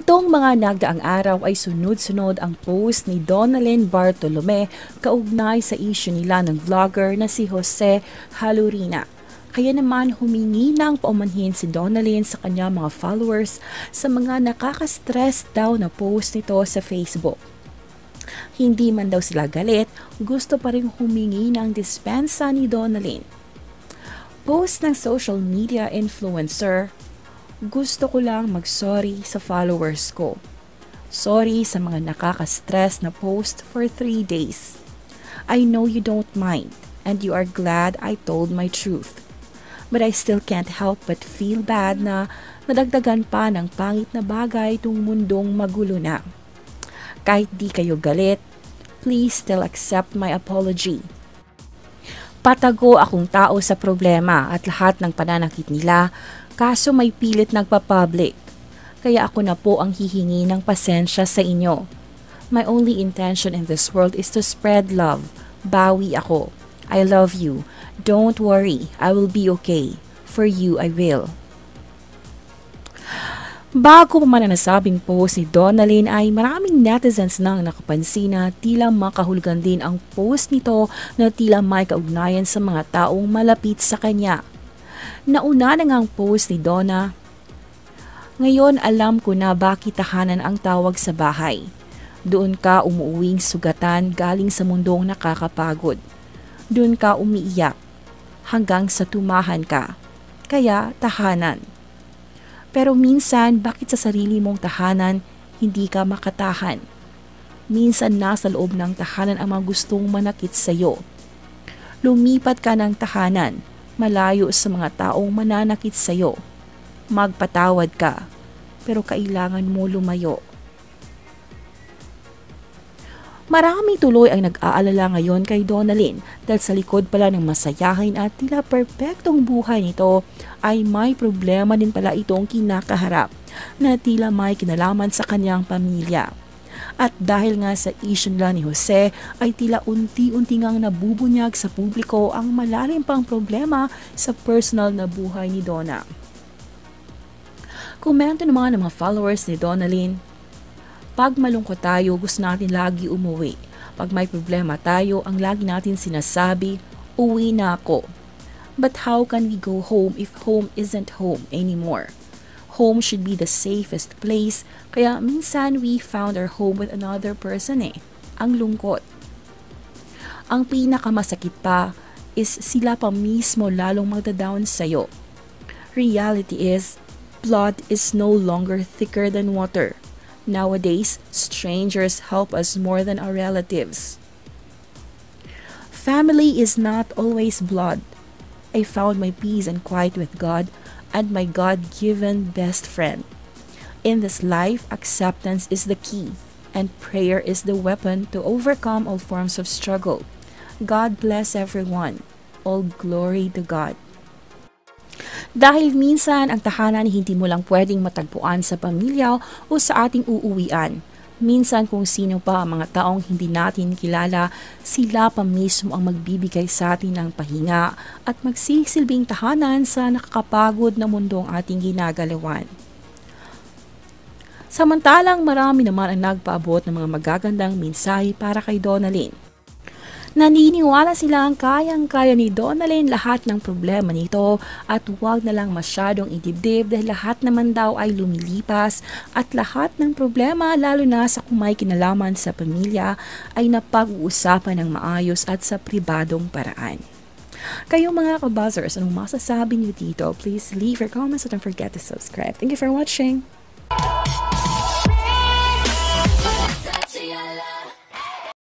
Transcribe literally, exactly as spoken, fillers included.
Nitong mga nagdaang araw ay sunod-sunod ang post ni Donalyn Bartolome kaugnay sa issue nila ng vlogger na si Jose Halurina. Kaya naman humingi ng paumanhin si Donalyn sa kanyang mga followers sa mga nakaka-stress daw na post nito sa Facebook. Hindi man daw sila galit, gusto pa rin humingi ng dispensa ni Donalyn. Post ng social media influencer, gusto ko lang mag-sorry sa followers ko. Sorry sa mga nakaka-stress na post for three days. I know you don't mind and you are glad I told my truth. But I still can't help but feel bad na nadagdagan pa ng pangit na bagay itong mundong magulo na. Kahit di kayo galit, please still accept my apology. Patago akong tao sa problema at lahat ng pananakit nila, kaso may pilit nagpa-public. Kaya ako na po ang hihingi ng pasensya sa inyo. My only intention in this world is to spread love. Bawi ako. I love you. Don't worry, I will be okay. For you, I will. Bago pa man ang nasabing post ni Donalyn ay maraming netizens nang nakapansin na tila makahulugan din ang post nito na tila may kaugnayan sa mga taong malapit sa kanya. Nauna na nga ang post ni Donna, "Ngayon alam ko na bakit tahanan ang tawag sa bahay. Doon ka umuuwing sugatan galing sa mundong nakakapagod. Doon ka umiiyak hanggang sa tumahan ka. Kaya tahanan. Pero minsan, bakit sa sarili mong tahanan, hindi ka makatahan? Minsan nasa loob ng tahanan ang mga gustong manakit sa iyo. Lumipat ka ng tahanan, malayo sa mga taong mananakit sa iyo. Magpatawad ka, pero kailangan mo lumayo." Marami tuloy ang nag-aalala ngayon kay Donalyn dahil sa likod pala ng masayahin at tila perpektong buhay nito ay may problema din pala itong kinakaharap na tila may kinalaman sa kanyang pamilya. At dahil nga sa issue nila ni Jose ay tila unti-unti ngang nabubunyag sa publiko ang malalim pang problema sa personal na buhay ni Donna. Komento naman ng mga followers ni Donalyn, "Pag malungkot tayo, gusto natin lagi umuwi. Pag may problema tayo, ang lagi natin sinasabi, uwi na ako. But how can we go home if home isn't home anymore? Home should be the safest place, kaya minsan we found our home with another person eh. Ang lungkot. Ang pinakamasakit pa is sila pa mismo lalong magda-down sa'yo. Reality is, blood is no longer thicker than water. Nowadays, strangers help us more than our relatives. Family is not always blood. I found my peace and quiet with God and my God-given best friend. In this life, acceptance is the key, and prayer is the weapon to overcome all forms of struggle. God bless everyone. All glory to God." Dahil minsan ang tahanan hindi mo lang pwedeng matagpuan sa pamilya o sa ating uuwian. Minsan kung sino pa ang mga taong hindi natin kilala, sila pa mismo ang magbibigay sa atin ng pahinga at magsisilbing tahanan sa nakakapagod na mundong ating ginagalawan. Samantalang marami naman ang nagpaabot ng mga magagandang mensahe para kay Donalyn. Naniniwala silang kayang-kaya ni Donalyn lahat ng problema nito at huwag na lang masyadong idibdib dahil lahat naman daw ay lumilipas at lahat ng problema lalo na sa kung may kinalaman sa pamilya ay napag-uusapan ng maayos at sa pribadong paraan. Kayo mga kabuzzers, anong masasabi niyo dito? Please leave your comments and don't forget to subscribe. Thank you for watching!